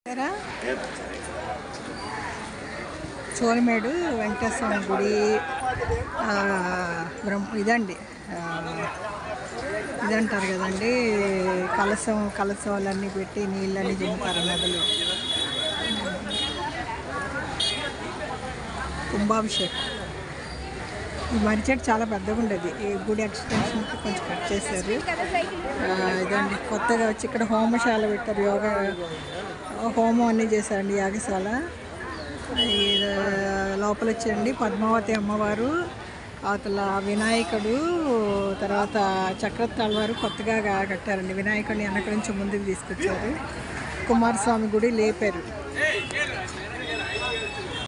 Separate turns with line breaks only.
చోరమేడు వెంకటేశ్వర గుడి ఇదండి, ఇదంటారు కదండి, కలసంలన్నీ పెట్టి నీళ్ళన్నీ దింపుతారు నదులు. కుంభాభిషేకం. ఈ మర్రి చెట్టు చాలా పెద్దగా ఉండేది. ఈ గుడి ఎక్స్టెన్షన్కి కొంచెం కట్ చేశారు. ఇదండి కొత్తగా వచ్చి ఇక్కడ హోమశాల పెట్టారు. యోగా హోమం అన్నీ చేశారండి, యాగశాల. లోపల వచ్చేయండి పద్మావతి అమ్మవారు, అవతల వినాయకుడు, తర్వాత చక్రతాళ్ వారు కొత్తగా కట్టారండి. వినాయకుడిని వెనక నుంచి ముందుకు తీసుకొచ్చారు. కుమారస్వామి గుడి లేపారు.